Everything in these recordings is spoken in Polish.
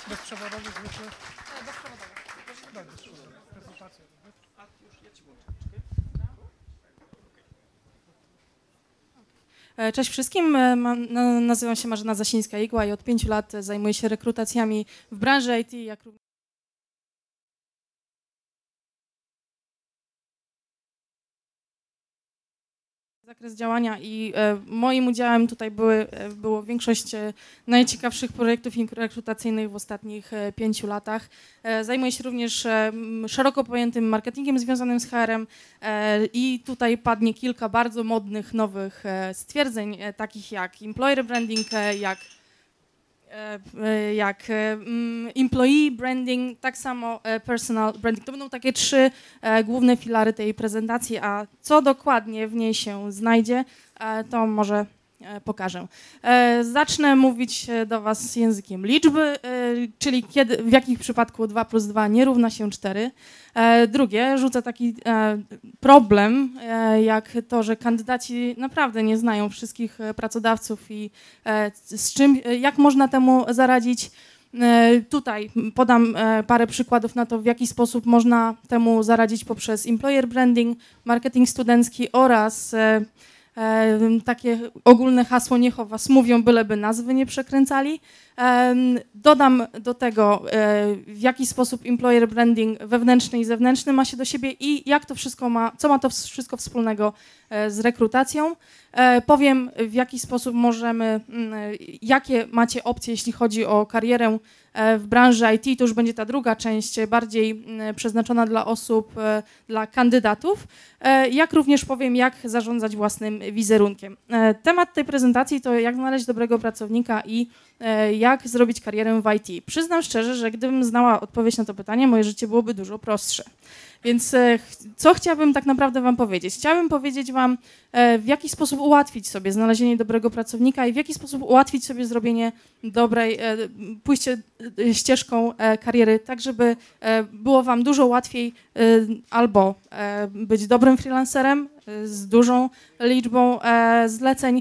Bezprzewodowy zwykły? Bezprzewodowy. Tak, bezprzewodowy. Prezentacja. A już ja ci włączę. Cześć wszystkim, nazywam się Marzena Zasińska-Igła i od 5 lat zajmuję się rekrutacjami w branży IT, jak również zakres działania i moim udziałem tutaj było większość najciekawszych projektów rekrutacyjnych w ostatnich 5 latach. Zajmuję się również szeroko pojętym marketingiem związanym z HR-em i tutaj padnie kilka bardzo modnych, nowych stwierdzeń, takich jak employer branding, jak employee branding, tak samo personal branding. To będą takie 3 główne filary tej prezentacji, a co dokładnie w niej się znajdzie, to może pokażę. Zacznę mówić do Was językiem liczby, czyli w jakich przypadku 2 + 2 nie równa się 4. Drugie, rzucę taki problem, jak to, że kandydaci naprawdę nie znają wszystkich pracodawców i jak można temu zaradzić. Tutaj podam parę przykładów na to, w jaki sposób można temu zaradzić poprzez employer branding, marketing studencki oraz takie ogólne hasło niech o Was mówią, byleby nazwy nie przekręcali. Dodam do tego, w jaki sposób employer branding wewnętrzny i zewnętrzny ma się do siebie i jak to wszystko co ma to wszystko wspólnego z rekrutacją. Powiem, w jaki sposób jakie macie opcje, jeśli chodzi o karierę w branży IT. To już będzie ta druga część, bardziej przeznaczona dla osób, dla kandydatów. Jak również powiem, jak zarządzać własnym wizerunkiem. Temat tej prezentacji to jak znaleźć dobrego pracownika i jak zrobić karierę w IT. Przyznam szczerze, że gdybym znała odpowiedź na to pytanie, moje życie byłoby dużo prostsze. Więc co chciałabym tak naprawdę Wam powiedzieć? Chciałabym powiedzieć Wam, w jaki sposób ułatwić sobie znalezienie dobrego pracownika i w jaki sposób ułatwić sobie zrobienie pójście ścieżką kariery, tak żeby było Wam dużo łatwiej albo być dobrym freelancerem z dużą liczbą zleceń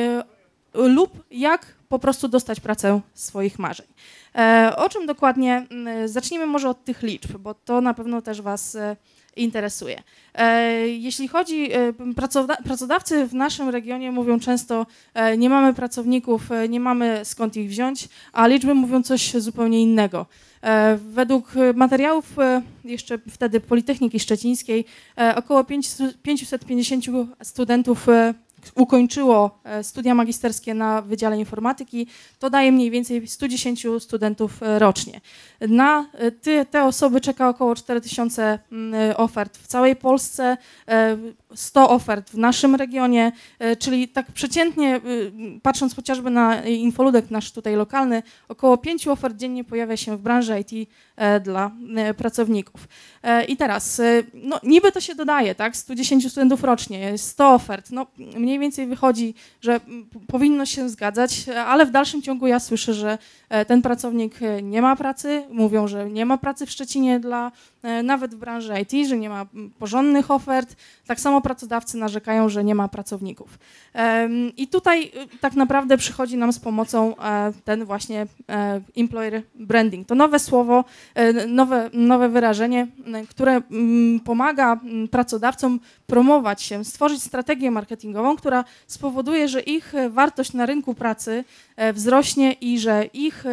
lub jak po prostu dostać pracę swoich marzeń. O czym dokładnie? Zacznijmy może od tych liczb, bo to na pewno też Was interesuje. Jeśli chodzi, pracodawcy w naszym regionie mówią często, nie mamy pracowników, nie mamy skąd ich wziąć, a liczby mówią coś zupełnie innego. Według materiałów jeszcze wtedy Politechniki Szczecińskiej około 550 studentów ukończyło studia magisterskie na Wydziale Informatyki, to daje mniej więcej 110 studentów rocznie. Na te osoby czeka około 4000 ofert w całej Polsce, 100 ofert w naszym regionie, czyli tak przeciętnie, patrząc chociażby na infoludek nasz tutaj lokalny, około 5 ofert dziennie pojawia się w branży IT dla pracowników. I teraz, no niby to się dodaje, tak, 110 studentów rocznie, 100 ofert, no mniej więcej wychodzi, że powinno się zgadzać, ale w dalszym ciągu ja słyszę, że ten pracownik nie ma pracy, mówią, że nie ma pracy w Szczecinie nawet w branży IT, że nie ma porządnych ofert, tak samo pracodawcy narzekają, że nie ma pracowników. I tutaj tak naprawdę przychodzi nam z pomocą ten właśnie employer branding. To nowe słowo, nowe wyrażenie, które pomaga pracodawcom promować się, stworzyć strategię marketingową, która spowoduje, że ich wartość na rynku pracy wzrośnie i że ich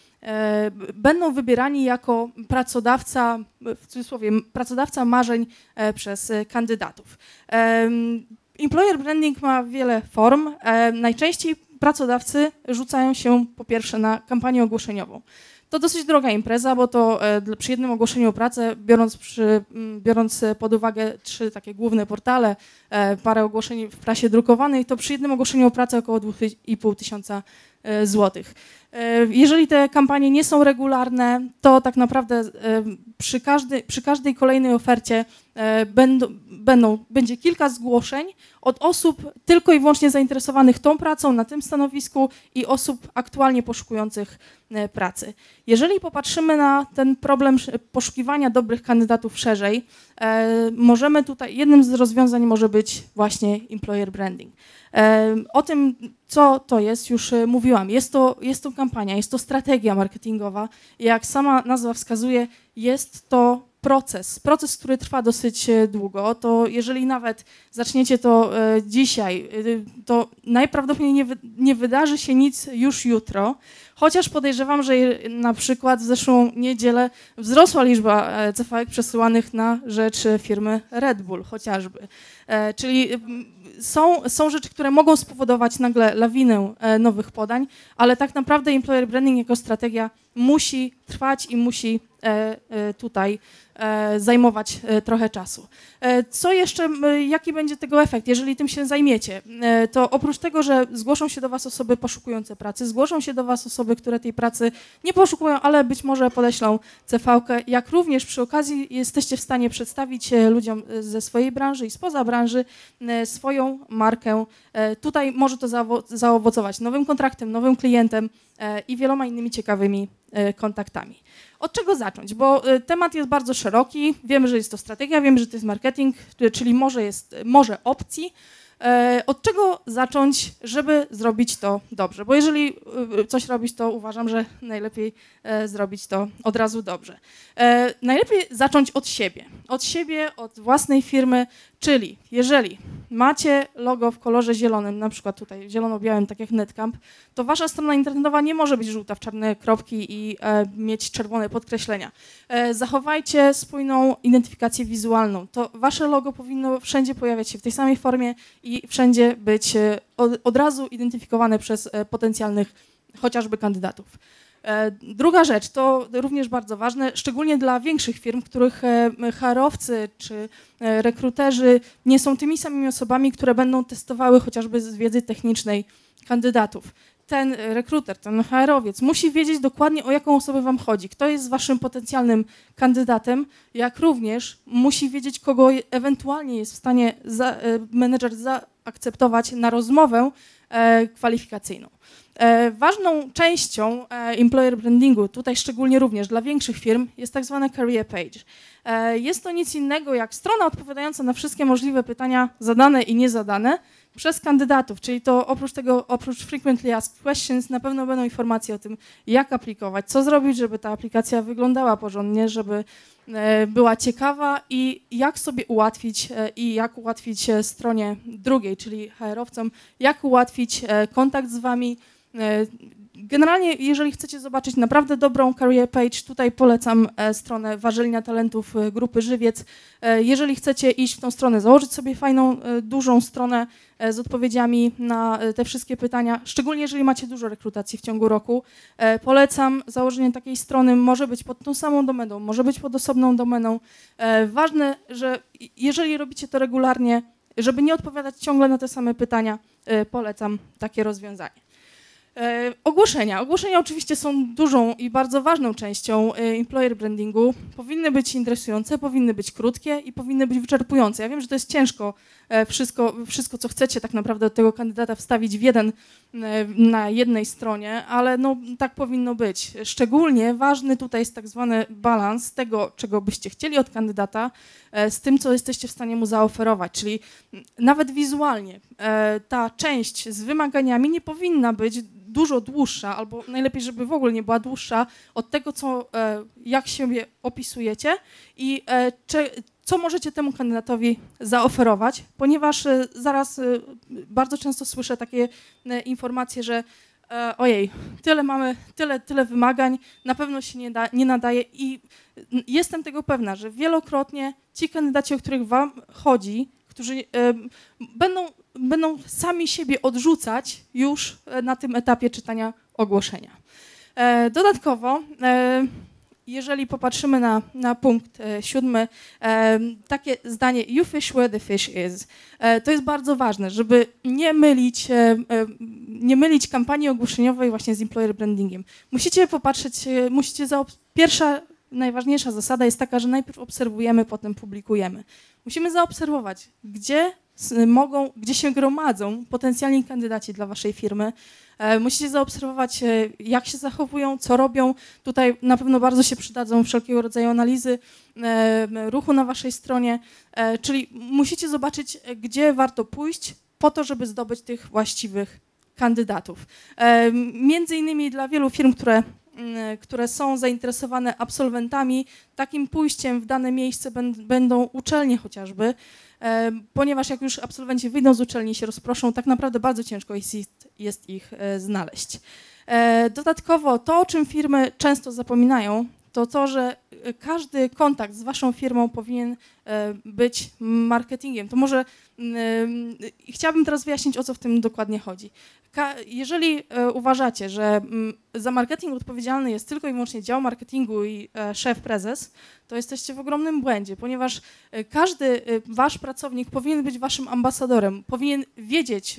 będą wybierani jako pracodawca, w cudzysłowie, pracodawca marzeń przez kandydatów. Employer branding ma wiele form. Najczęściej pracodawcy rzucają się po pierwsze na kampanię ogłoszeniową. To dosyć droga impreza, bo to przy jednym ogłoszeniu o pracę, biorąc pod uwagę 3 takie główne portale, parę ogłoszeń w prasie drukowanej, to przy jednym ogłoszeniu o pracę około 2500 złotych. Jeżeli te kampanie nie są regularne, to tak naprawdę przy każdej kolejnej ofercie będzie kilka zgłoszeń od osób tylko i wyłącznie zainteresowanych tą pracą na tym stanowisku i osób aktualnie poszukujących pracy. Jeżeli popatrzymy na ten problem poszukiwania dobrych kandydatów szerzej, jednym z rozwiązań może być właśnie employer branding. O tym Co to jest? Już mówiłam. Jest to kampania, jest to strategia marketingowa. Jak sama nazwa wskazuje, jest to proces, który trwa dosyć długo. To jeżeli nawet zaczniecie to dzisiaj, to najprawdopodobniej nie wydarzy się nic już jutro, chociaż podejrzewam, że na przykład w zeszłą niedzielę wzrosła liczba CV-ek przesyłanych na rzecz firmy Red Bull chociażby. Czyli są rzeczy, które mogą spowodować nagle lawinę nowych podań, ale tak naprawdę employer branding jako strategia musi trwać i musi tutaj zajmować trochę czasu. Co jeszcze, jaki będzie tego efekt, jeżeli tym się zajmiecie? To oprócz tego, że zgłoszą się do Was osoby poszukujące pracy, zgłoszą się do Was osoby, które tej pracy nie poszukują, ale być może podeślą CV-kę, jak również przy okazji jesteście w stanie przedstawić ludziom ze swojej branży i spoza branży swoją markę. Tutaj może to zaowocować nowym kontraktem, nowym klientem i wieloma innymi ciekawymi kontaktami. Od czego zacząć? Bo temat jest bardzo szeroki, wiemy, że jest to strategia, wiemy, że to jest marketing, czyli może opcji. Od czego zacząć, żeby zrobić to dobrze? Bo jeżeli coś robić, to uważam, że najlepiej zrobić to od razu dobrze. Najlepiej zacząć od siebie, od własnej firmy, czyli jeżeli macie logo w kolorze zielonym, na przykład tutaj zielono-białym, tak jak Netcamp, to wasza strona internetowa nie może być żółta w czarne kropki i mieć czerwone podkreślenia. Zachowajcie spójną identyfikację wizualną. To wasze logo powinno wszędzie pojawiać się w tej samej formie i wszędzie być od razu identyfikowane przez potencjalnych chociażby kandydatów. Druga rzecz, to również bardzo ważne, szczególnie dla większych firm, których HR-owcy czy rekruterzy nie są tymi samymi osobami, które będą testowały chociażby z wiedzy technicznej kandydatów. Ten rekruter, ten HR-owiec musi wiedzieć dokładnie, o jaką osobę wam chodzi, kto jest waszym potencjalnym kandydatem, jak również musi wiedzieć, kogo ewentualnie jest w stanie menedżer zaakceptować na rozmowę kwalifikacyjną. Ważną częścią employer brandingu, tutaj szczególnie również dla większych firm, jest tak zwana career page. Jest to nic innego jak strona odpowiadająca na wszystkie możliwe pytania zadane i niezadane przez kandydatów, czyli to oprócz frequently asked questions na pewno będą informacje o tym, jak aplikować, co zrobić, żeby ta aplikacja wyglądała porządnie, żeby była ciekawa i jak sobie ułatwić stronie drugiej, czyli HR-owcom, jak ułatwić kontakt z wami. Generalnie, jeżeli chcecie zobaczyć naprawdę dobrą career page, tutaj polecam stronę Warzelnia Talentów Grupy Żywiec. Jeżeli chcecie iść w tą stronę, założyć sobie fajną, dużą stronę z odpowiedziami na te wszystkie pytania, szczególnie jeżeli macie dużo rekrutacji w ciągu roku, polecam założenie takiej strony, może być pod tą samą domeną, może być pod osobną domeną. Ważne, że jeżeli robicie to regularnie, żeby nie odpowiadać ciągle na te same pytania, polecam takie rozwiązanie. Ogłoszenia. Ogłoszenia oczywiście są dużą i bardzo ważną częścią employer brandingu. Powinny być interesujące, powinny być krótkie i powinny być wyczerpujące. Ja wiem, że to jest ciężko wszystko co chcecie tak naprawdę od tego kandydata wstawić na jednej stronie, ale no, tak powinno być. Szczególnie ważny tutaj jest tak zwany balans tego, czego byście chcieli od kandydata, z tym, co jesteście w stanie mu zaoferować. Czyli nawet wizualnie ta część z wymaganiami nie powinna być dużo dłuższa, albo najlepiej, żeby w ogóle nie była dłuższa od tego, jak siebie opisujecie i co możecie temu kandydatowi zaoferować, ponieważ zaraz bardzo często słyszę takie informacje, że ojej, tyle wymagań, na pewno się nie nadaje i jestem tego pewna, że wielokrotnie ci kandydaci, o których wam chodzi, którzy będą sami siebie odrzucać już na tym etapie czytania ogłoszenia. Dodatkowo, jeżeli popatrzymy na punkt 7, takie zdanie "you fish where the fish is", to jest bardzo ważne, żeby nie mylić kampanii ogłoszeniowej właśnie z employer brandingiem. Musicie popatrzeć, pierwsza, najważniejsza zasada jest taka, że najpierw obserwujemy, potem publikujemy. Musimy zaobserwować, gdzie się gromadzą potencjalni kandydaci dla waszej firmy. Musicie zaobserwować, jak się zachowują, co robią. Tutaj na pewno bardzo się przydadzą wszelkiego rodzaju analizy ruchu na waszej stronie, czyli musicie zobaczyć, gdzie warto pójść po to, żeby zdobyć tych właściwych kandydatów. Między innymi dla wielu firm, które są zainteresowane absolwentami, takim pójściem w dane miejsce będą uczelnie chociażby, ponieważ jak już absolwenci wyjdą z uczelni i się rozproszą, tak naprawdę bardzo ciężko jest ich znaleźć. Dodatkowo to, o czym firmy często zapominają, to, że każdy kontakt z waszą firmą powinien być marketingiem. To może chciałabym teraz wyjaśnić, o co w tym dokładnie chodzi. Jeżeli uważacie, że za marketing odpowiedzialny jest tylko i wyłącznie dział marketingu i szef, prezes, to jesteście w ogromnym błędzie, ponieważ każdy wasz pracownik powinien być waszym ambasadorem, powinien wiedzieć,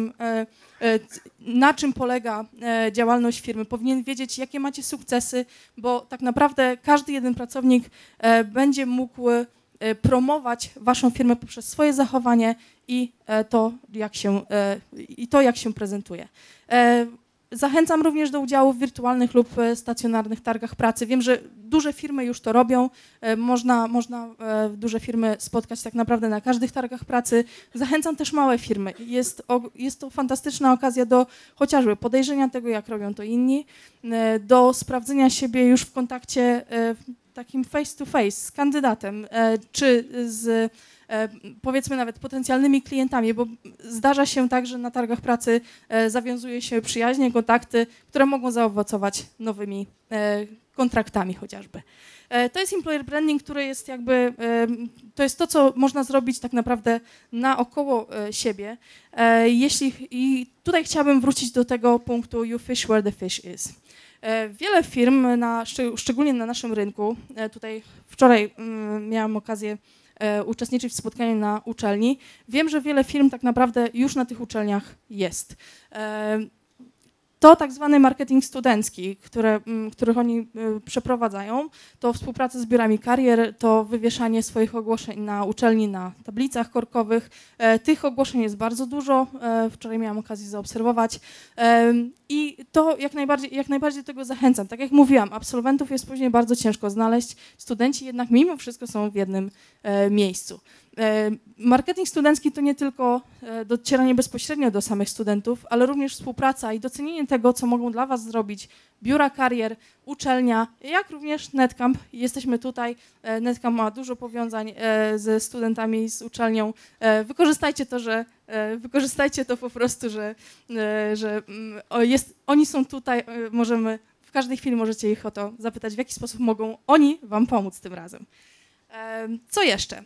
na czym polega działalność firmy, powinien wiedzieć, jakie macie sukcesy, bo tak naprawdę każdy jeden pracownik będzie mógł promować waszą firmę poprzez swoje zachowanie i to, jak się prezentuje. Zachęcam również do udziału w wirtualnych lub stacjonarnych targach pracy. Wiem, że duże firmy już to robią. Można duże firmy spotkać tak naprawdę na każdych targach pracy. Zachęcam też małe firmy. Jest to fantastyczna okazja do chociażby podejrzenia tego, jak robią to inni, do sprawdzenia siebie już w kontakcie takim face to face z kandydatem, czy z powiedzmy nawet potencjalnymi klientami, bo zdarza się tak, że na targach pracy zawiązuje się przyjaźnie, kontakty, które mogą zaowocować nowymi kontraktami chociażby. To jest employer branding, który jest to jest to, co można zrobić tak naprawdę naokoło siebie. I tutaj chciałabym wrócić do tego punktu you fish where the fish is. Wiele firm, szczególnie na naszym rynku, tutaj wczoraj miałam okazję uczestniczyć w spotkaniu na uczelni. Wiem, że wiele firm tak naprawdę już na tych uczelniach jest. To tak zwany marketing studencki, których oni przeprowadzają, to współpraca z biurami karier, to wywieszanie swoich ogłoszeń na uczelni na tablicach korkowych. Tych ogłoszeń jest bardzo dużo, wczoraj miałam okazję zaobserwować i to jak najbardziej do tego zachęcam. Tak jak mówiłam, absolwentów jest później bardzo ciężko znaleźć, studenci jednak mimo wszystko są w jednym miejscu. Marketing studencki to nie tylko docieranie bezpośrednio do samych studentów, ale również współpraca i docenienie tego, co mogą dla was zrobić biura karier, uczelnia, jak również Netcamp. Jesteśmy tutaj, Netcamp ma dużo powiązań ze studentami, z uczelnią. Wykorzystajcie to po prostu, że oni są tutaj, w każdej chwili możecie ich o to zapytać, w jaki sposób mogą oni wam pomóc tym razem. Co jeszcze?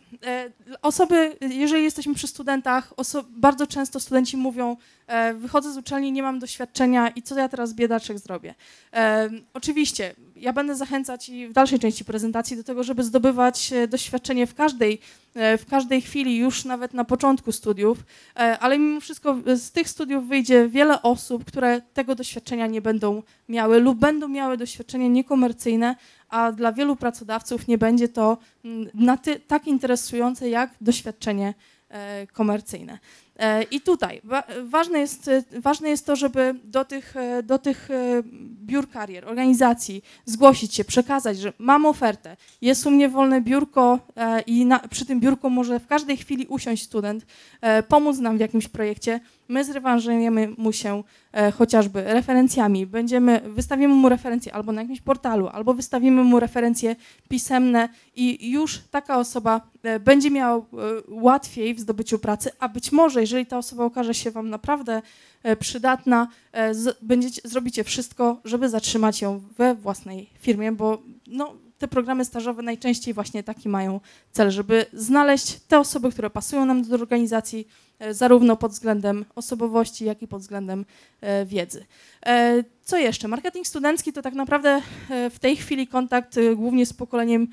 Jeżeli jesteśmy przy studentach, bardzo często studenci mówią, wychodzę z uczelni, nie mam doświadczenia i co ja teraz biedaczek zrobię? Oczywiście, ja będę zachęcać i w dalszej części prezentacji do tego, żeby zdobywać doświadczenie w każdej chwili, już nawet na początku studiów, ale mimo wszystko z tych studiów wyjdzie wiele osób, które tego doświadczenia nie będą miały lub będą miały doświadczenie niekomercyjne, a dla wielu pracodawców nie będzie to tak interesujące jak doświadczenie komercyjne. I tutaj ważne jest to, żeby do tych biur karier, organizacji zgłosić się, przekazać, że mam ofertę, jest u mnie wolne biurko i przy tym biurku może w każdej chwili usiąść student, pomóc nam w jakimś projekcie. My zrewanżujemy mu się chociażby referencjami, wystawimy mu referencje albo na jakimś portalu, albo wystawimy mu referencje pisemne i już taka osoba będzie miała łatwiej w zdobyciu pracy, a być może, jeżeli ta osoba okaże się wam naprawdę przydatna, zrobicie wszystko, żeby zatrzymać ją we własnej firmie, bo te programy stażowe najczęściej właśnie taki mają cel, żeby znaleźć te osoby, które pasują nam do organizacji, zarówno pod względem osobowości, jak i pod względem wiedzy. Co jeszcze? Marketing studencki to tak naprawdę w tej chwili kontakt głównie z pokoleniem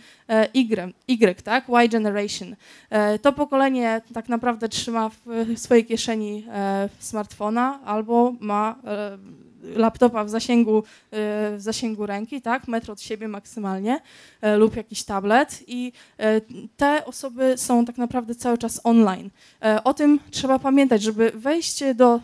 Y, tak? Y Generation. To pokolenie tak naprawdę trzyma w swojej kieszeni smartfona albo ma laptopa w zasięgu ręki, tak? Metr od siebie maksymalnie lub jakiś tablet i te osoby są tak naprawdę cały czas online. O tym trzeba pamiętać, żeby wejść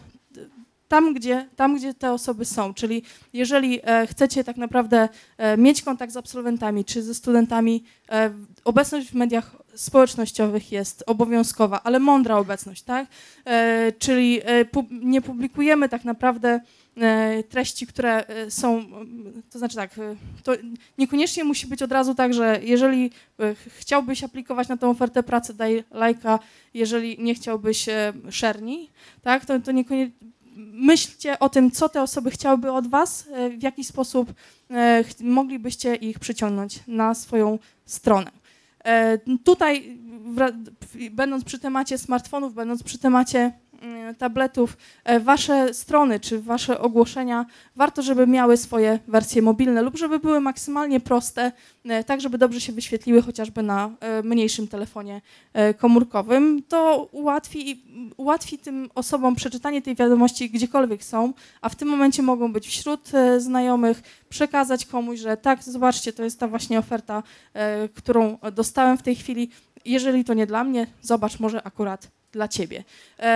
tam, gdzie te osoby są, czyli jeżeli chcecie tak naprawdę mieć kontakt z absolwentami czy ze studentami, obecność w mediach społecznościowych jest obowiązkowa, ale mądra obecność, tak? Czyli nie publikujemy tak naprawdę treści, które są, to znaczy tak, to niekoniecznie musi być od razu tak, że jeżeli chciałbyś aplikować na tę ofertę pracy, daj lajka, jeżeli nie chciałbyś, szernij, tak? To niekoniecznie myślcie o tym, co te osoby chciałyby od was, w jaki sposób moglibyście ich przyciągnąć na swoją stronę. Tutaj, będąc przy temacie smartfonów, będąc przy temacie tabletów, wasze strony czy wasze ogłoszenia warto, żeby miały swoje wersje mobilne lub żeby były maksymalnie proste, tak żeby dobrze się wyświetliły chociażby na mniejszym telefonie komórkowym. To ułatwi tym osobom przeczytanie tej wiadomości gdziekolwiek są, a w tym momencie mogą być wśród znajomych, przekazać komuś, że tak, zobaczcie, to jest ta właśnie oferta, którą dostałem w tej chwili. Jeżeli to nie dla mnie, zobacz, może akurat dla ciebie.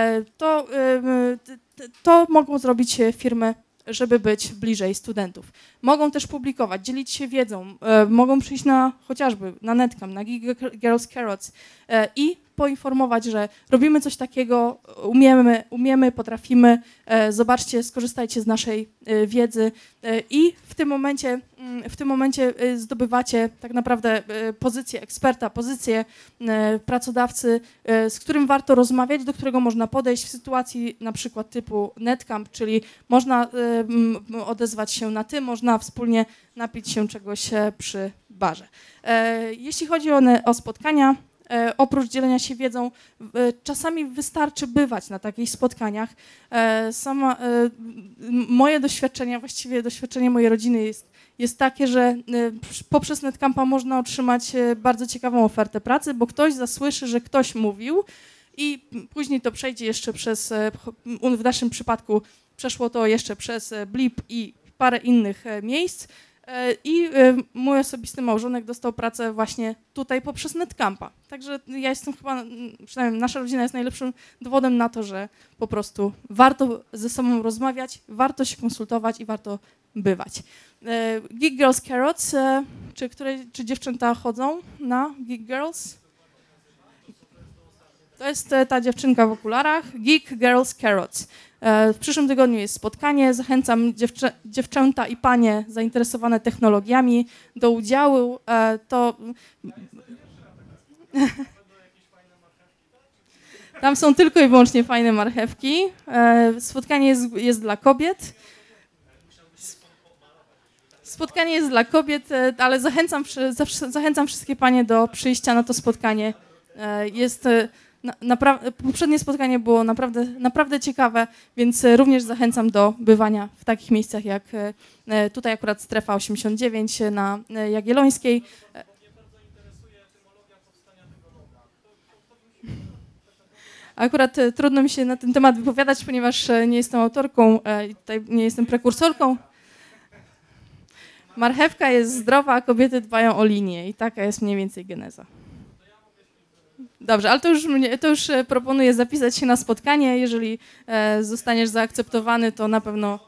To mogą zrobić firmy, żeby być bliżej studentów. Mogą też publikować, dzielić się wiedzą, mogą przyjść chociażby na Netcamp, na Geek Girls Carrots i poinformować, że robimy coś takiego, umiemy, potrafimy, zobaczcie, skorzystajcie z naszej wiedzy i w tym momencie zdobywacie tak naprawdę pozycję eksperta, pozycję pracodawcy, z którym warto rozmawiać, do którego można podejść w sytuacji na przykład typu Netcamp, czyli można odezwać się na ty, można wspólnie napić się czegoś przy barze. Jeśli chodzi o spotkania, oprócz dzielenia się wiedzą, czasami wystarczy bywać na takich spotkaniach. Moje doświadczenie, właściwie doświadczenie mojej rodziny jest takie, że poprzez Netcampa można otrzymać bardzo ciekawą ofertę pracy, bo ktoś zasłyszy, że ktoś mówił i później to przejdzie jeszcze w naszym przypadku przeszło to jeszcze przez Blip i parę innych miejsc. I mój osobisty małżonek dostał pracę właśnie tutaj poprzez Netcampa. Także ja jestem chyba, przynajmniej nasza rodzina jest najlepszym dowodem na to, że po prostu warto ze sobą rozmawiać, warto się konsultować i warto bywać. Geek Girls Carrots, czy dziewczęta chodzą na Geek Girls? To jest ta dziewczynka w okularach, Geek Girls Carrots. W przyszłym tygodniu jest spotkanie. Zachęcam dziewczęta i panie zainteresowane technologiami do udziału. Tam są tylko i wyłącznie fajne marchewki. Spotkanie jest dla kobiet. Spotkanie jest dla kobiet, ale zachęcam wszystkie panie do przyjścia na to spotkanie. Poprzednie spotkanie było naprawdę ciekawe, więc również zachęcam do bywania w takich miejscach jak tutaj akurat Strefa 89 na Jagiellońskiej. Akurat trudno mi się na ten temat wypowiadać, ponieważ nie jestem autorką i tutaj nie jestem prekursorką. Marchewka jest zdrowa, a kobiety dbają o linię i taka jest mniej więcej geneza. Dobrze, ale to już proponuję zapisać się na spotkanie. Jeżeli zostaniesz zaakceptowany, to na pewno...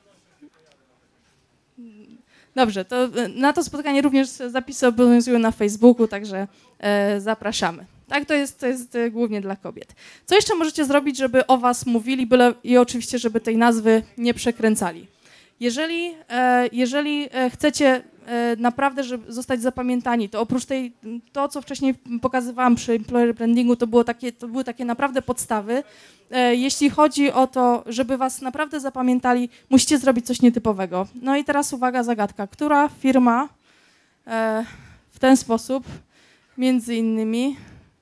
Dobrze, to na to spotkanie również zapisy obowiązują na Facebooku, także zapraszamy. Tak, to jest głównie dla kobiet. Co jeszcze możecie zrobić, żeby o was mówili i oczywiście, żeby tej nazwy nie przekręcali? Jeżeli chcecie naprawdę, żeby zostać zapamiętani, to oprócz to, co wcześniej pokazywałam przy employer brandingu, to były takie naprawdę podstawy. Jeśli chodzi o to, żeby was naprawdę zapamiętali, musicie zrobić coś nietypowego. No i teraz uwaga, zagadka. Która firma w ten sposób, między innymi,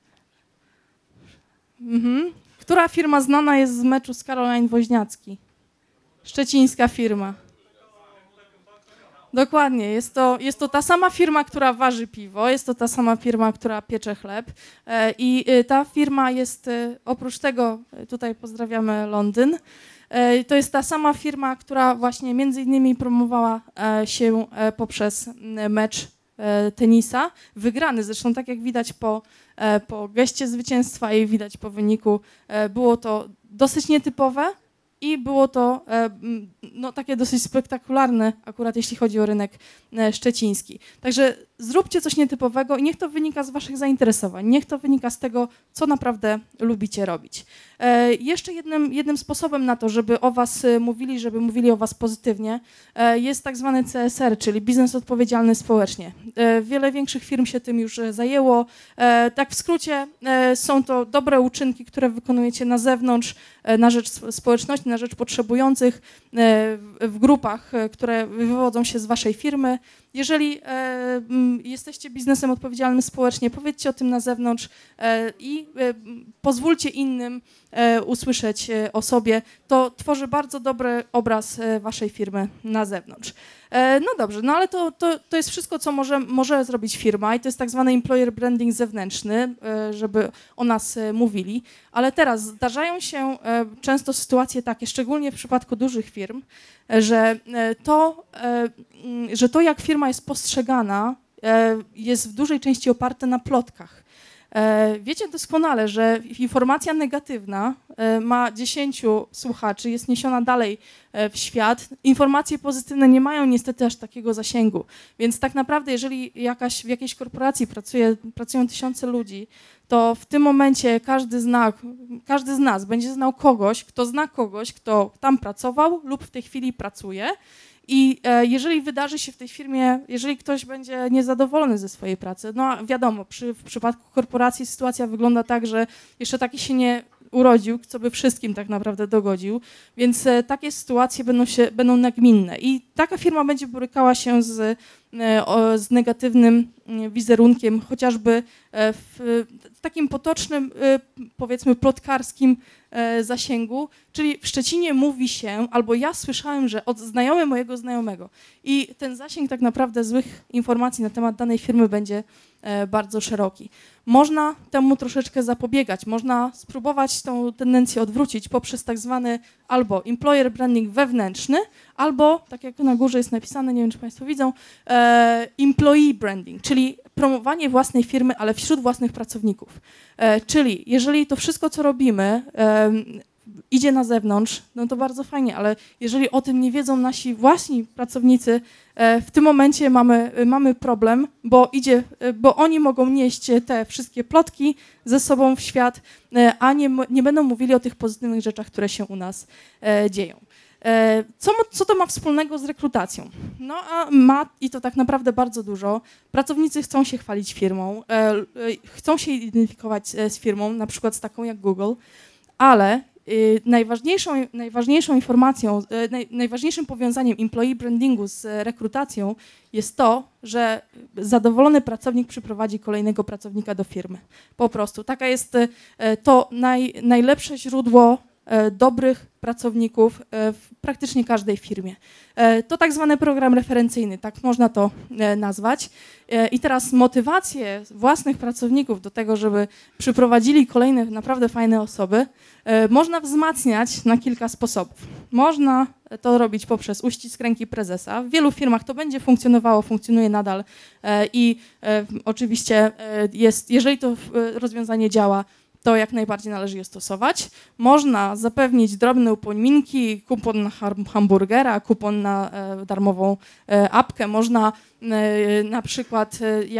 która firma znana jest z meczu z Caroline Woźniacki? Szczecińska firma. Dokładnie, jest to ta sama firma, która waży piwo, jest to ta sama firma, która piecze chleb i ta firma jest, oprócz tego, tutaj pozdrawiamy Londyn, to jest ta sama firma, która właśnie między innymi promowała się poprzez mecz tenisa, wygrany zresztą, tak jak widać po geście zwycięstwa i widać po wyniku, było to dosyć nietypowe, i było to no, takie dosyć spektakularne, akurat jeśli chodzi o rynek szczeciński. Także zróbcie coś nietypowego i niech to wynika z waszych zainteresowań, niech to wynika z tego, co naprawdę lubicie robić. Jeszcze jednym sposobem na to, żeby o was mówili, żeby mówili o was pozytywnie, jest tak zwany CSR, czyli biznes odpowiedzialny społecznie. Wiele większych firm się tym już zajęło. Tak w skrócie, są to dobre uczynki, które wykonujecie na zewnątrz, na rzecz społeczności, na rzecz potrzebujących w grupach, które wywodzą się z waszej firmy. Jeżeli jesteście biznesem odpowiedzialnym społecznie, powiedzcie o tym na zewnątrz i pozwólcie innym usłyszeć o sobie. To tworzy bardzo dobry obraz waszej firmy na zewnątrz. No dobrze, no ale to jest wszystko, co może zrobić firma i to jest tak zwany employer branding zewnętrzny, żeby o nas mówili. Ale teraz zdarzają się często sytuacje takie, szczególnie w przypadku dużych firm, że to jak firma jest postrzegana, jest w dużej części oparte na plotkach. Wiecie doskonale, że informacja negatywna ma 10 słuchaczy, jest niesiona dalej w świat. Informacje pozytywne nie mają niestety aż takiego zasięgu. Więc tak naprawdę, jeżeli w jakiejś korporacji pracują tysiące ludzi, to w tym momencie każdy z nas będzie znał kogoś, kto tam pracował lub w tej chwili pracuje. I jeżeli wydarzy się w tej firmie, jeżeli ktoś będzie niezadowolony ze swojej pracy, no wiadomo, w przypadku korporacji sytuacja wygląda tak, że jeszcze taki się nie urodził, co by wszystkim tak naprawdę dogodził, więc takie sytuacje będą nagminne i taka firma będzie borykała się z negatywnym wizerunkiem, chociażby w takim potocznym, powiedzmy plotkarskim zasięgu, czyli w Szczecinie mówi się, albo ja słyszałem, że od mojego znajomego i ten zasięg tak naprawdę złych informacji na temat danej firmy będzie bardzo szeroki. Można temu troszeczkę zapobiegać, można spróbować tą tendencję odwrócić poprzez tak zwany albo employer branding wewnętrzny, albo, tak jak na górze jest napisane, nie wiem, czy Państwo widzą, employee branding, czyli promowanie własnej firmy, ale wśród własnych pracowników. Czyli jeżeli to wszystko, co robimy, idzie na zewnątrz, no to bardzo fajnie, ale jeżeli o tym nie wiedzą nasi własni pracownicy, w tym momencie mamy problem, bo oni mogą nieść te wszystkie plotki ze sobą w świat, a nie będą mówili o tych pozytywnych rzeczach, które się u nas dzieją. Co to ma wspólnego z rekrutacją? No a ma i to tak naprawdę bardzo dużo. Pracownicy chcą się chwalić firmą, chcą się identyfikować z firmą, na przykład z taką jak Google, ale najważniejszą informacją, najważniejszym powiązaniem employee brandingu z rekrutacją jest to, że zadowolony pracownik przyprowadzi kolejnego pracownika do firmy. Po prostu. Taka jest to najlepsze źródło dobrych pracowników w praktycznie każdej firmie. To tak zwany program referencyjny, tak można to nazwać. I teraz motywację własnych pracowników do tego, żeby przyprowadzili kolejne naprawdę fajne osoby, można wzmacniać na kilka sposobów. Można to robić poprzez uścisk ręki prezesa. W wielu firmach to będzie funkcjonowało, funkcjonuje nadal i oczywiście jeżeli to rozwiązanie działa, to jak najbardziej należy je stosować. Można zapewnić drobne upominki, kupon na hamburgera, kupon na darmową apkę, można na przykład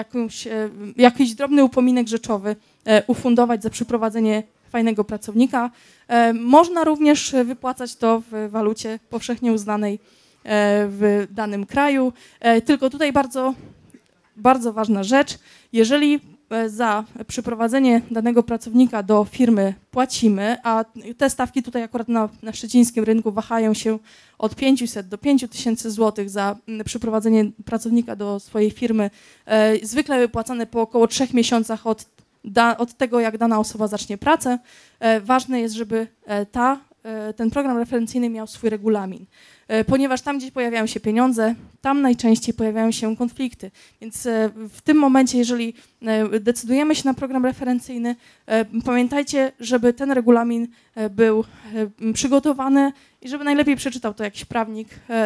jakiś drobny upominek rzeczowy ufundować za przyprowadzenie fajnego pracownika. Można również wypłacać to w walucie powszechnie uznanej w danym kraju. Tylko tutaj bardzo, bardzo ważna rzecz, jeżeli za przyprowadzenie danego pracownika do firmy płacimy, a te stawki tutaj akurat na szczecińskim rynku wahają się od 500 do 5000 zł za przyprowadzenie pracownika do swojej firmy, zwykle wypłacane po około 3 miesiącach od tego, jak dana osoba zacznie pracę. Ważne jest, żeby ten program referencyjny miał swój regulamin, ponieważ tam, gdzie pojawiają się pieniądze, tam najczęściej pojawiają się konflikty. Więc w tym momencie, jeżeli decydujemy się na program referencyjny, pamiętajcie, żeby ten regulamin był przygotowany i żeby najlepiej przeczytał to jakiś prawnik,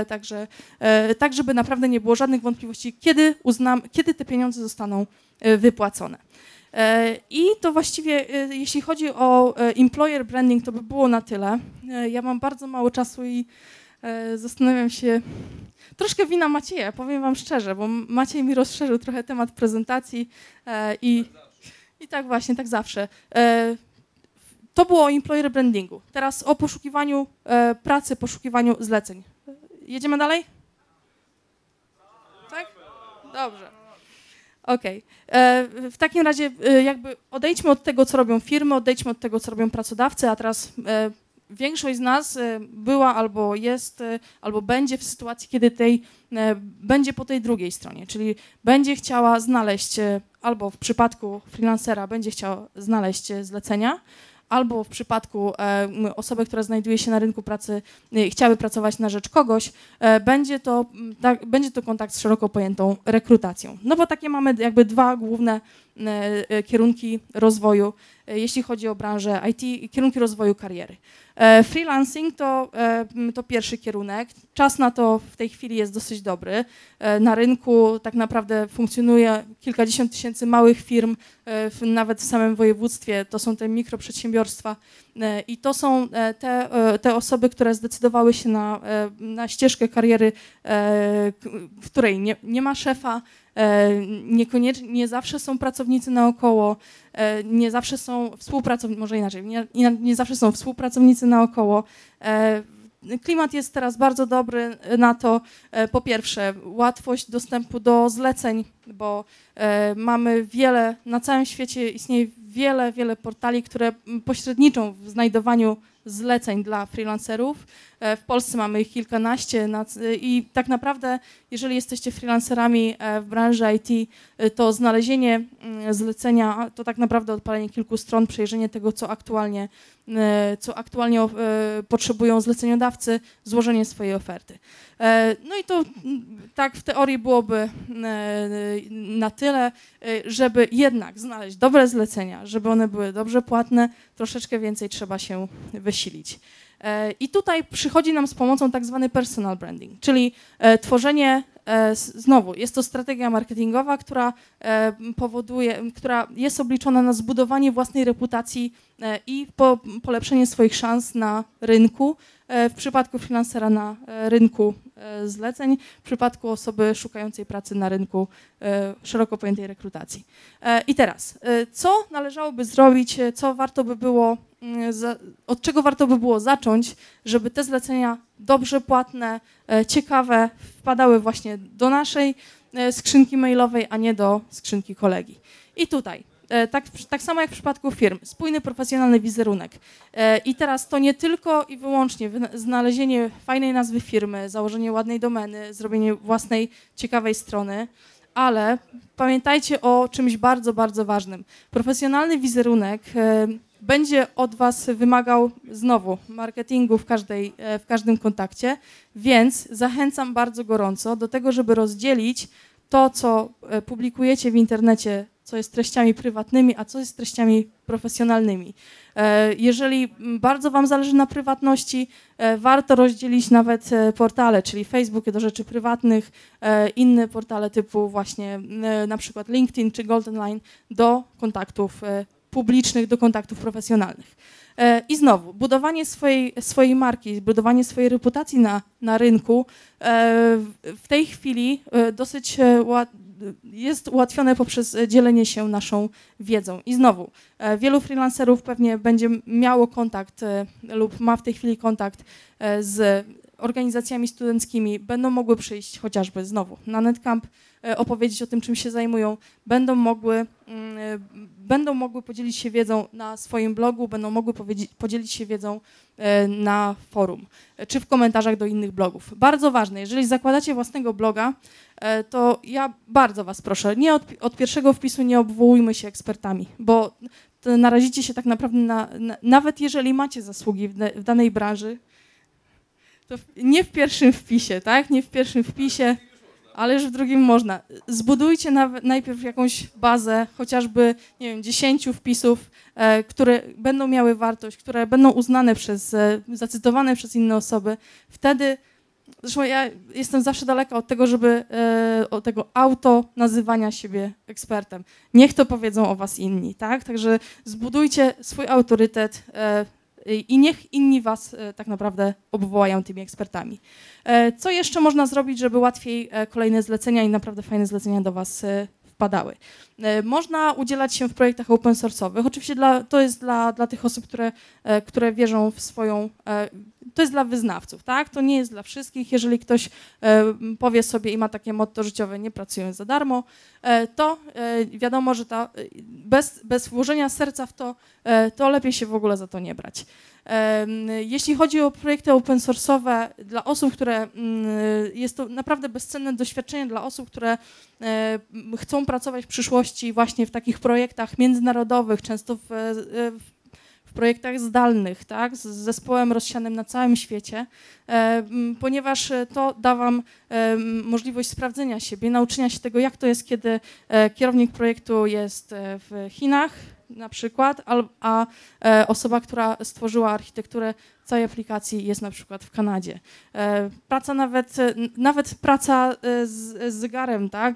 tak żeby naprawdę nie było żadnych wątpliwości, kiedy te pieniądze zostaną wypłacone. I to właściwie, jeśli chodzi o employer branding, to by było na tyle. Ja mam bardzo mało czasu i zastanawiam się, troszkę wina Macieja, powiem wam szczerze, bo Maciej mi rozszerzył trochę temat prezentacji i tak właśnie, tak zawsze. To było o employer brandingu. Teraz o poszukiwaniu pracy, poszukiwaniu zleceń. Jedziemy dalej? Tak? Dobrze. Okej. W takim razie jakby odejdźmy od tego, co robią firmy, odejdźmy od tego, co robią pracodawcy, a teraz większość z nas była albo jest, albo będzie w sytuacji, kiedy będzie po tej drugiej stronie, czyli będzie chciała znaleźć, albo w przypadku freelancera będzie chciała znaleźć zlecenia, albo w przypadku osoby, która znajduje się na rynku pracy, chciałaby pracować na rzecz kogoś, będzie to kontakt z szeroko pojętą rekrutacją. No bo takie mamy jakby dwa główne kierunki rozwoju, jeśli chodzi o branżę IT i kierunki rozwoju kariery. Freelancing to pierwszy kierunek. Czas na to w tej chwili jest dosyć dobry. Na rynku tak naprawdę funkcjonuje kilkadziesiąt tysięcy małych firm, nawet w samym województwie. To są te mikroprzedsiębiorstwa i to są te osoby, które zdecydowały się na ścieżkę kariery, w której nie ma szefa, nie zawsze są pracownicy naokoło, nie zawsze są współpracownicy, może inaczej, nie zawsze są współpracownicy naokoło. Klimat jest teraz bardzo dobry na to, po pierwsze, łatwość dostępu do zleceń, bo mamy na całym świecie istnieje wiele portali, które pośredniczą w znajdowaniu zleceń dla freelancerów. W Polsce mamy ich kilkanaście i tak naprawdę, jeżeli jesteście freelancerami w branży IT, to znalezienie zlecenia to tak naprawdę odpalenie kilku stron, przejrzenie tego, co aktualnie potrzebują zleceniodawcy, złożenie swojej oferty. No i to tak w teorii byłoby na tyle, żeby jednak znaleźć dobre zlecenia, żeby one były dobrze płatne, troszeczkę więcej trzeba się wysilić. I tutaj przychodzi nam z pomocą tak zwany personal branding, czyli tworzenie, znowu jest to strategia marketingowa, która jest obliczona na zbudowanie własnej reputacji i polepszenie swoich szans na rynku, w przypadku freelancera na rynku zleceń, w przypadku osoby szukającej pracy na rynku szeroko pojętej rekrutacji. I teraz, co należałoby zrobić, od czego warto by było zacząć, żeby te zlecenia dobrze płatne, ciekawe wpadały właśnie do naszej skrzynki mailowej, a nie do skrzynki kolegi. I tutaj, tak samo jak w przypadku firm, spójny, profesjonalny wizerunek. I teraz to nie tylko i wyłącznie znalezienie fajnej nazwy firmy, założenie ładnej domeny, zrobienie własnej ciekawej strony, ale pamiętajcie o czymś bardzo, bardzo ważnym. Profesjonalny wizerunek będzie od was wymagał znowu marketingu w każdym kontakcie, więc zachęcam bardzo gorąco do tego, żeby rozdzielić to, co publikujecie w internecie, co jest treściami prywatnymi, a co jest treściami profesjonalnymi. Jeżeli bardzo wam zależy na prywatności, warto rozdzielić nawet portale, czyli Facebook do rzeczy prywatnych, inne portale typu właśnie na przykład LinkedIn czy Goldenline do kontaktów publicznych, do kontaktów profesjonalnych. I znowu, budowanie swojej marki, budowanie swojej reputacji na rynku w tej chwili dosyć jest ułatwione poprzez dzielenie się naszą wiedzą. I znowu, wielu freelancerów pewnie będzie miało kontakt lub ma w tej chwili kontakt z organizacjami studenckimi, będą mogły przyjść chociażby znowu na NetCamp, opowiedzieć o tym, czym się zajmują, będą mogły podzielić się wiedzą na swoim blogu, będą mogły podzielić się wiedzą na forum, czy w komentarzach do innych blogów. Bardzo ważne, jeżeli zakładacie własnego bloga, to ja bardzo was proszę, od pierwszego wpisu nie obwołujmy się ekspertami, bo narazicie się tak naprawdę nawet jeżeli macie zasługi w danej branży, to nie w pierwszym wpisie, tak? Nie w pierwszym wpisie, ale już w drugim można. Zbudujcie najpierw jakąś bazę, chociażby, nie wiem, 10 wpisów, które będą miały wartość, które będą uznane zacytowane przez inne osoby. Wtedy zresztą ja jestem zawsze daleka od tego, od tego nazywania siebie ekspertem. Niech to powiedzą o was inni, tak? Także zbudujcie swój autorytet i niech inni was tak naprawdę obwołają tymi ekspertami. Co jeszcze można zrobić, żeby łatwiej kolejne zlecenia i naprawdę fajne zlecenia do was wpadały? Można udzielać się w projektach open source'owych. Oczywiście to jest dla tych osób, które wierzą w swoją... To jest dla wyznawców, tak? To nie jest dla wszystkich. Jeżeli ktoś powie sobie i ma takie motto życiowe, nie pracuję za darmo, to wiadomo, że bez włożenia serca w to lepiej się w ogóle za to nie brać. Jeśli chodzi o projekty open source'owe dla osób, jest to naprawdę bezcenne doświadczenie dla osób, które chcą pracować w przyszłości właśnie w takich projektach międzynarodowych, często w projektach zdalnych, tak, z zespołem rozsianym na całym świecie, ponieważ to da wam możliwość sprawdzenia siebie, nauczenia się tego, jak to jest, kiedy kierownik projektu jest w Chinach na przykład, a osoba, która stworzyła architekturę całej aplikacji jest na przykład w Kanadzie. Praca nawet praca z zegarem, tak?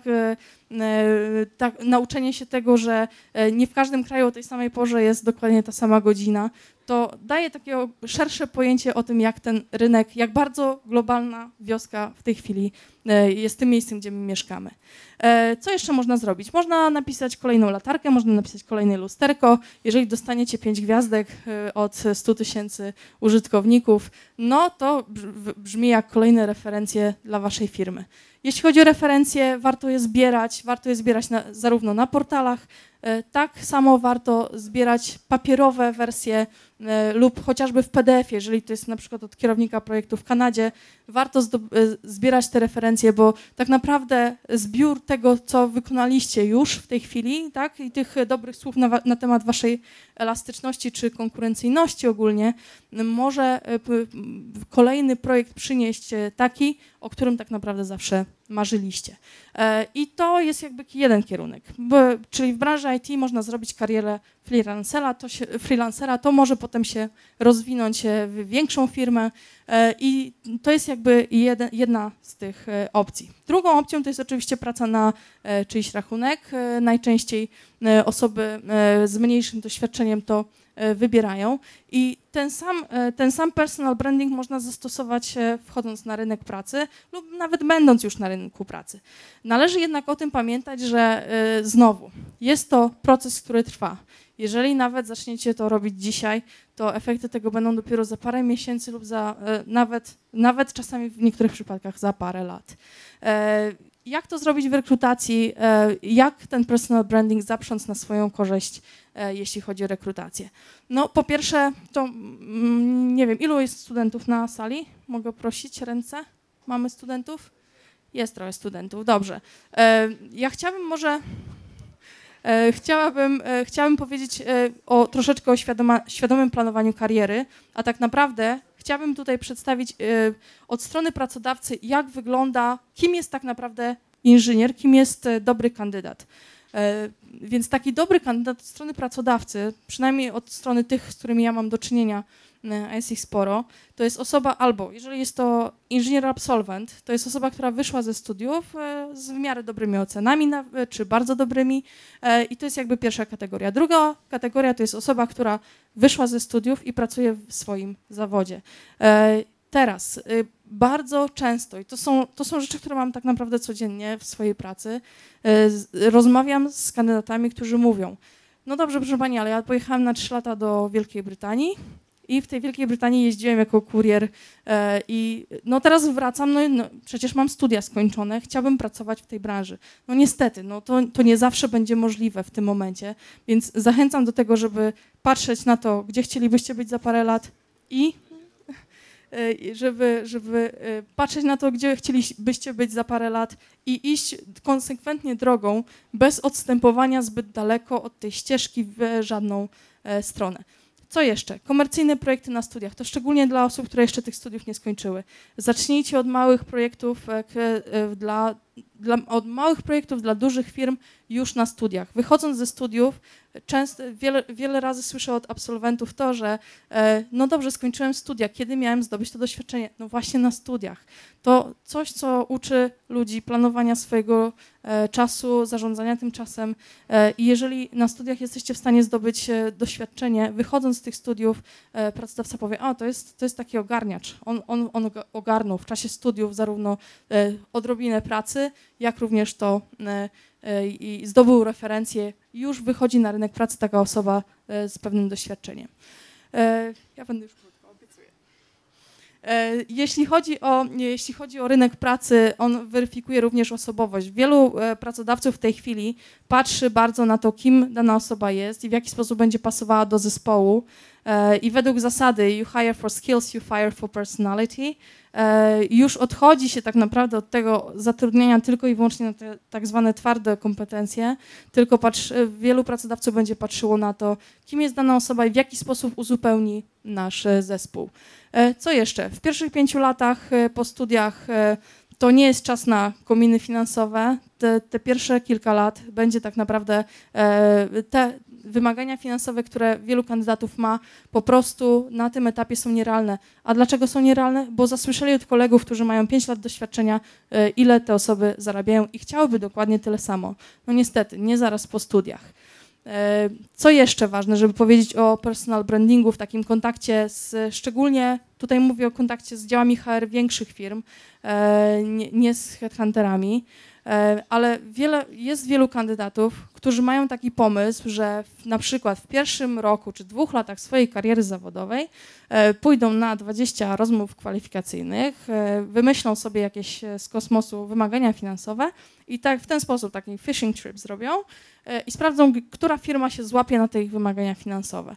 Nauczenie się tego, że nie w każdym kraju o tej samej porze jest dokładnie ta sama godzina, to daje takie szersze pojęcie o tym, jak ten rynek, jak bardzo globalna wioska w tej chwili jest tym miejscem, gdzie my mieszkamy. Co jeszcze można zrobić? Można napisać kolejną latarkę, można napisać kolejne lusterko. Jeżeli dostaniecie 5 gwiazdek od 100 000 użytkowników, no to brzmi jak kolejne referencje dla waszej firmy. Jeśli chodzi o referencje, warto je zbierać zarówno na portalach, tak samo warto zbierać papierowe wersje lub chociażby w PDF-ie, jeżeli to jest na przykład od kierownika projektu w Kanadzie, warto zbierać te referencje, bo tak naprawdę zbiór tego, co wykonaliście już w tej chwili, tak, i tych dobrych słów na temat waszej elastyczności czy konkurencyjności ogólnie, może kolejny projekt przynieść taki, o którym tak naprawdę zawsze marzyliście. I to jest jakby jeden kierunek, czyli w branży IT można zrobić karierę freelancera, to może potem się rozwinąć w większą firmę i to jest jakby jedna z tych opcji. Drugą opcją to jest oczywiście praca na czyjś rachunek. Najczęściej osoby z mniejszym doświadczeniem to wybierają i ten sam personal branding można zastosować wchodząc na rynek pracy lub nawet będąc już na rynku pracy. Należy jednak o tym pamiętać, że znowu jest to proces, który trwa. Jeżeli nawet zaczniecie to robić dzisiaj, to efekty tego będą dopiero za parę miesięcy lub nawet czasami w niektórych przypadkach za parę lat. Jak to zrobić w rekrutacji? Jak ten personal branding zaprząc na swoją korzyść, jeśli chodzi o rekrutację? No po pierwsze, to nie wiem, ilu jest studentów na sali? Mogę prosić ręce? Mamy studentów? Jest trochę studentów, dobrze. Ja chciałabym powiedzieć troszeczkę o świadomym planowaniu kariery, a tak naprawdę chciałabym tutaj przedstawić od strony pracodawcy, jak wygląda, kim jest tak naprawdę inżynier, kim jest dobry kandydat. Więc taki dobry kandydat od strony pracodawcy, przynajmniej od strony tych, z którymi ja mam do czynienia, a jest ich sporo, to jest osoba albo, jeżeli jest to inżynier absolwent, to jest osoba, która wyszła ze studiów z w miarę dobrymi ocenami, czy bardzo dobrymi i to jest jakby pierwsza kategoria. Druga kategoria to jest osoba, która wyszła ze studiów i pracuje w swoim zawodzie. Teraz bardzo często, i to są rzeczy, które mam tak naprawdę codziennie w swojej pracy, rozmawiam z kandydatami, którzy mówią, no dobrze, proszę pani, ale ja pojechałem na 3 lata do Wielkiej Brytanii i w tej Wielkiej Brytanii jeździłem jako kurier i no teraz wracam, no przecież mam studia skończone, chciałbym pracować w tej branży. No niestety, no to nie zawsze będzie możliwe w tym momencie, więc zachęcam do tego, żeby patrzeć na to, gdzie chcielibyście być za parę lat i żeby patrzeć na to, gdzie chcielibyście być za parę lat i iść konsekwentnie drogą, bez odstępowania zbyt daleko od tej ścieżki w żadną stronę. Co jeszcze? Komercyjne projekty na studiach. To szczególnie dla osób, które jeszcze tych studiów nie skończyły. Zacznijcie od małych projektów od małych projektów dla dużych firm już na studiach. Wychodząc ze studiów, wiele razy słyszę od absolwentów to, że no dobrze, skończyłem studia, kiedy miałem zdobyć to doświadczenie? No właśnie na studiach. To coś, co uczy ludzi planowania swojego czasu, zarządzania tym czasem i jeżeli na studiach jesteście w stanie zdobyć doświadczenie, wychodząc z tych studiów, pracodawca powie, o, to jest taki ogarniacz. On ogarnął w czasie studiów zarówno odrobinę pracy, jak również to i zdobył referencje, już wychodzi na rynek pracy taka osoba z pewnym doświadczeniem. Ja będę już krótko, obiecuję. Jeśli chodzi o rynek pracy, on weryfikuje również osobowość. Wielu pracodawców w tej chwili patrzy bardzo na to, kim dana osoba jest i w jaki sposób będzie pasowała do zespołu. I według zasady you hire for skills, you fire for personality, już odchodzi się tak naprawdę od tego zatrudnienia tylko i wyłącznie na te tak zwane twarde kompetencje, tylko wielu pracodawców będzie patrzyło na to, kim jest dana osoba i w jaki sposób uzupełni nasz zespół. Co jeszcze? W pierwszych 5 latach po studiach to nie jest czas na kominy finansowe. Te pierwsze kilka lat będzie tak naprawdę te wymagania finansowe, które wielu kandydatów ma, po prostu na tym etapie są nierealne. A dlaczego są nierealne? Bo zasłyszeli od kolegów, którzy mają 5 lat doświadczenia, ile te osoby zarabiają i chciałyby dokładnie tyle samo. No niestety, nie zaraz po studiach. Co jeszcze ważne, żeby powiedzieć o personal brandingu w takim kontakcie szczególnie tutaj mówię o kontakcie z działami HR większych firm, nie z headhunterami, ale jest wielu kandydatów, którzy mają taki pomysł, że na przykład w pierwszym roku czy 2 latach swojej kariery zawodowej pójdą na 20 rozmów kwalifikacyjnych, wymyślą sobie jakieś z kosmosu wymagania finansowe i tak w ten sposób taki fishing trip zrobią i sprawdzą, która firma się złapie na te ich wymagania finansowe.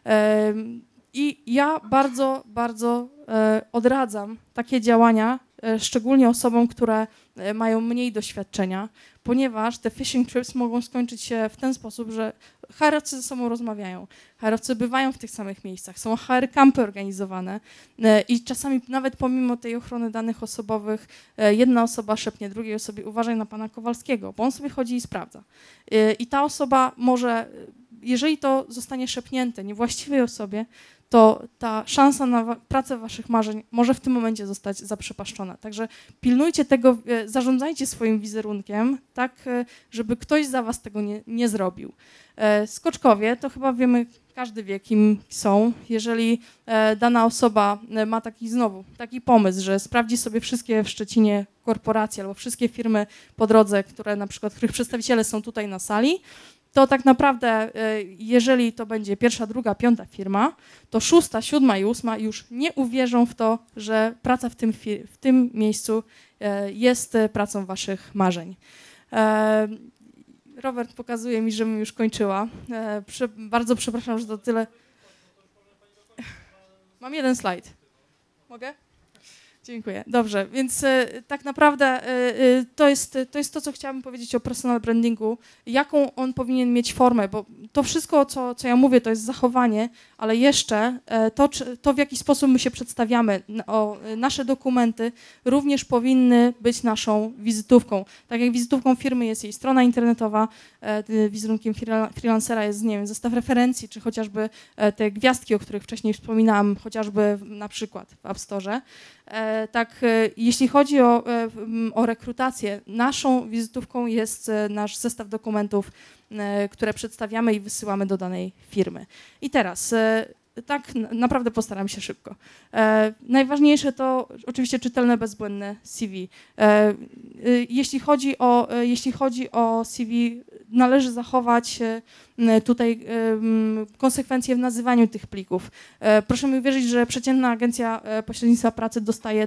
I ja bardzo odradzam takie działania, szczególnie osobom, które mają mniej doświadczenia, ponieważ te fishing trips mogą skończyć się w ten sposób, że HR-owcy ze sobą rozmawiają, HR-owcy bywają w tych samych miejscach, są HR-campy organizowane i czasami nawet pomimo tej ochrony danych osobowych jedna osoba szepnie drugiej osobie, uważaj na pana Kowalskiego, bo on sobie chodzi i sprawdza. I ta osoba może, jeżeli to zostanie szepnięte niewłaściwej osobie, to ta szansa na pracę waszych marzeń może w tym momencie zostać zaprzepaszczona. Także pilnujcie tego, zarządzajcie swoim wizerunkiem, tak, żeby ktoś za was tego nie zrobił. Skoczkowie, to chyba wiemy, każdy wie, kim są. Jeżeli dana osoba ma taki pomysł, że sprawdzi sobie wszystkie w Szczecinie korporacje albo wszystkie firmy po drodze, których przedstawiciele są tutaj na sali, to tak naprawdę, jeżeli to będzie 1., 2., 5. firma, to 6., 7. i 8. już nie uwierzą w to, że praca w tym miejscu jest pracą waszych marzeń. Robert pokazuje mi, żebym już kończyła. Bardzo przepraszam, że to tyle. Mam 1 slajd. Mogę? Dziękuję. Dobrze, więc tak naprawdę to jest to, co chciałabym powiedzieć o personal brandingu, jaką on powinien mieć formę, bo to wszystko, co ja mówię, to jest zachowanie, ale jeszcze to w jaki sposób my się przedstawiamy, nasze dokumenty również powinny być naszą wizytówką. Tak jak wizytówką firmy jest jej strona internetowa, wizerunkiem freelancera jest, nie wiem, zestaw referencji, czy chociażby te gwiazdki, o których wcześniej wspominałam, chociażby na przykład w App Store. Tak, jeśli chodzi o rekrutację, naszą wizytówką jest nasz zestaw dokumentów, które przedstawiamy i wysyłamy do danej firmy. I teraz, tak naprawdę postaram się szybko. Najważniejsze to oczywiście czytelne, bezbłędne CV. Jeśli chodzi o CV, należy zachować tutaj konsekwencje w nazywaniu tych plików. Proszę mi uwierzyć, że przeciętna agencja pośrednictwa pracy dostaje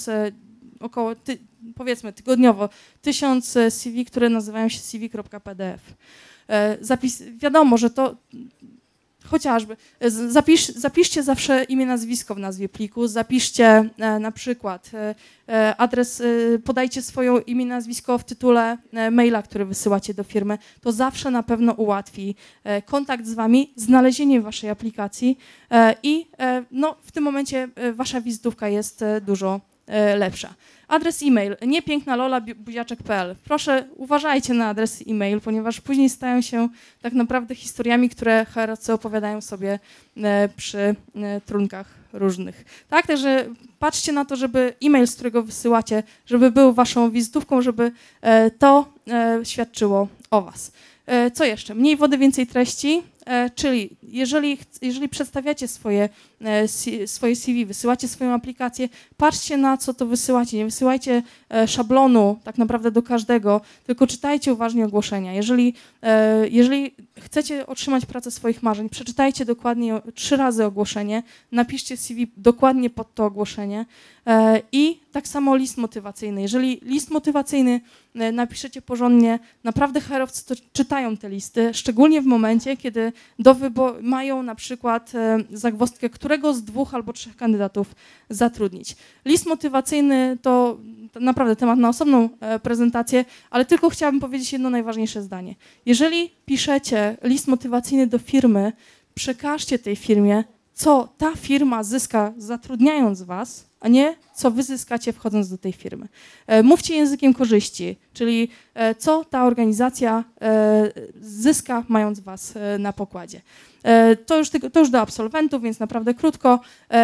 powiedzmy tygodniowo 1000 CV, które nazywają się CV.pdf. Wiadomo, że to chociażby zapiszcie zawsze imię, nazwisko w nazwie pliku, zapiszcie na przykład adres, podajcie swoje imię, nazwisko w tytule maila, który wysyłacie do firmy. To zawsze na pewno ułatwi kontakt z wami, znalezienie waszej aplikacji i no, w tym momencie wasza wizytówka jest dużo lepsza. Adres e-mail, niepięknalola@buziaczek.pl. Proszę uważajcie na adres e-mail, ponieważ później stają się tak naprawdę historiami, które HR-owcy opowiadają sobie przy trunkach różnych. Tak, także patrzcie na to, żeby e-mail, z którego wysyłacie, żeby był waszą wizytówką, żeby to świadczyło o was. Co jeszcze? Mniej wody, więcej treści, czyli jeżeli przedstawiacie swoje CV, wysyłacie swoją aplikację, patrzcie na co to wysyłacie, nie wysyłajcie szablonu tak naprawdę do każdego, tylko czytajcie uważnie ogłoszenia. Jeżeli chcecie otrzymać pracę swoich marzeń, przeczytajcie dokładnie 3 razy ogłoszenie, napiszcie CV dokładnie pod to ogłoszenie i tak samo list motywacyjny. Jeżeli list motywacyjny napiszecie porządnie, naprawdę HR-owcy to czytają te listy, szczególnie w momencie, kiedy mają na przykład zagwozdkę, którego z 2 albo 3 kandydatów zatrudnić. List motywacyjny to naprawdę temat na osobną prezentację, ale tylko chciałabym powiedzieć jedno najważniejsze zdanie. Jeżeli piszecie list motywacyjny do firmy, przekażcie tej firmie, co ta firma zyska zatrudniając was, a nie co wy zyskacie wchodząc do tej firmy. Mówcie językiem korzyści, czyli co ta organizacja zyska mając was na pokładzie. To już do absolwentów, więc naprawdę krótko.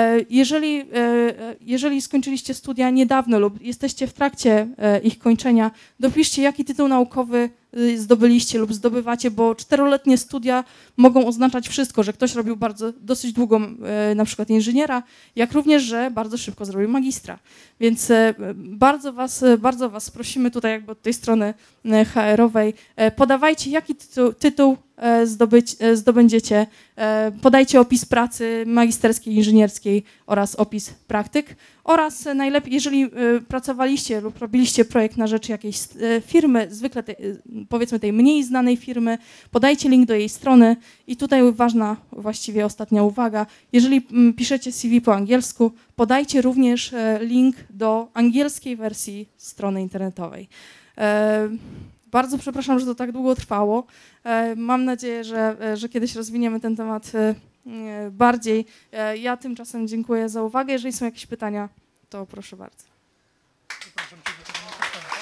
Jeżeli skończyliście studia niedawno lub jesteście w trakcie ich kończenia, dopiszcie, jaki tytuł naukowy zdobyliście lub zdobywacie, bo 4-letnie studia mogą oznaczać wszystko, że ktoś robił dosyć długo na przykład inżyniera, jak również, że bardzo szybko zrobił magistra. Więc bardzo was prosimy tutaj jakby od tej strony HR-owej, podawajcie, jaki tytuł zdobędziecie, podajcie opis pracy magisterskiej, inżynierskiej oraz opis praktyk oraz najlepiej, jeżeli pracowaliście lub robiliście projekt na rzecz jakiejś firmy, zwykle powiedzmy tej mniej znanej firmy, podajcie link do jej strony i tutaj ważna właściwie ostatnia uwaga, jeżeli piszecie CV po angielsku, podajcie również link do angielskiej wersji strony internetowej. Bardzo przepraszam, że to tak długo trwało. Mam nadzieję, że kiedyś rozwiniemy ten temat bardziej. Ja tymczasem dziękuję za uwagę. Jeżeli są jakieś pytania, to proszę bardzo. Zapraszam cię do tego mikrofonu,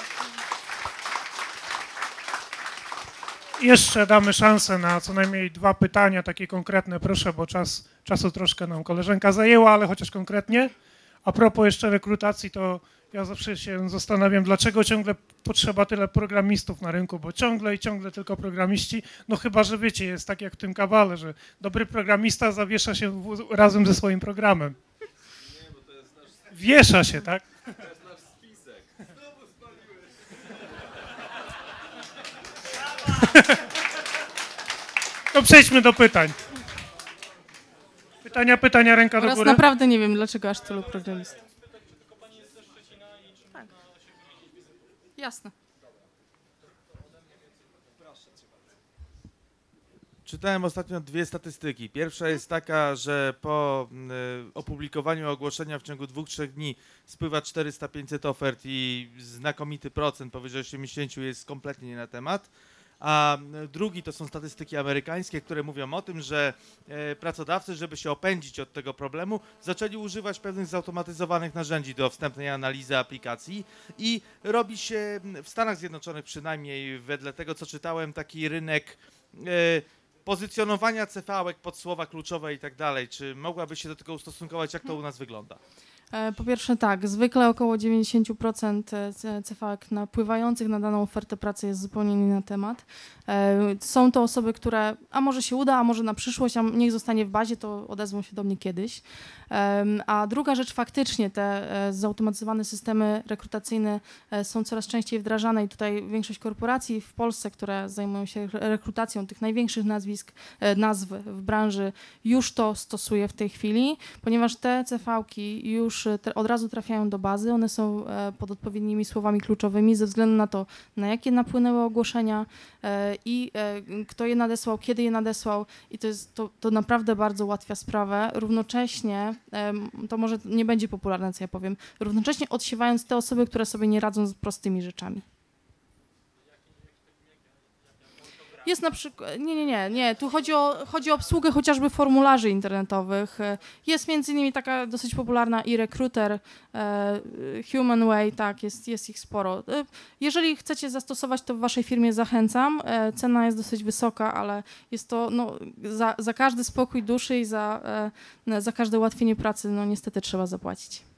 tak? Jeszcze damy szansę na co najmniej 2 pytania, takie konkretne, proszę, bo czasu troszkę nam koleżanka zajęła, ale chociaż konkretnie. A propos jeszcze rekrutacji, to ja zawsze się zastanawiam, dlaczego ciągle potrzeba tyle programistów na rynku, bo ciągle i ciągle tylko programiści, no chyba, że wiecie, jest tak jak w tym kawale, że dobry programista zawiesza się razem ze swoim programem. Nie, bo to jest nasz spisek. Wiesza się, tak? To jest nasz spisek. Znowu spaliłeś. To przejdźmy do pytań. Pytania, ręka do Oraz góry. naprawdę nie wiem, dlaczego aż tylu programistów. Tak. Jasne. Czytałem ostatnio 2 statystyki. Pierwsza jest taka, że po opublikowaniu ogłoszenia w ciągu 2-3 dni spływa 400-500 ofert i znakomity procent, powyżej 80 jest kompletnie nie na temat. A drugi to są statystyki amerykańskie, które mówią o tym, że pracodawcy, żeby się opędzić od tego problemu, zaczęli używać pewnych zautomatyzowanych narzędzi do wstępnej analizy aplikacji i robi się w Stanach Zjednoczonych przynajmniej wedle tego, co czytałem, taki rynek pozycjonowania CV-ek pod słowa kluczowe i tak dalej. Czy mogłabyś się do tego ustosunkować, jak to u nas wygląda? Po pierwsze tak, zwykle około 90% CV-ek napływających na daną ofertę pracy jest zupełnie nie na temat. Są to osoby, które a może się uda, a może na przyszłość, a niech zostanie w bazie, to odezwą się do mnie kiedyś. A druga rzecz, faktycznie te zautomatyzowane systemy rekrutacyjne są coraz częściej wdrażane i tutaj większość korporacji w Polsce, które zajmują się rekrutacją tych największych nazw w branży, już to stosuje w tej chwili, ponieważ te CV-ki już od razu trafiają do bazy, one są pod odpowiednimi słowami kluczowymi ze względu na to, na jakie napłynęły ogłoszenia i kto je nadesłał, kiedy je nadesłał i to naprawdę bardzo ułatwia sprawę. Równocześnie, to może nie będzie popularne, co ja powiem, równocześnie odsiewając te osoby, które sobie nie radzą z prostymi rzeczami. Jest na przykład, nie, tu chodzi o obsługę chociażby formularzy internetowych. Jest między innymi taka dosyć popularna e-recruiter, HumanWay, tak, jest ich sporo. Jeżeli chcecie zastosować to w waszej firmie, zachęcam. Cena jest dosyć wysoka, ale jest to za każdy spokój duszy i za każde ułatwienie pracy, no niestety trzeba zapłacić.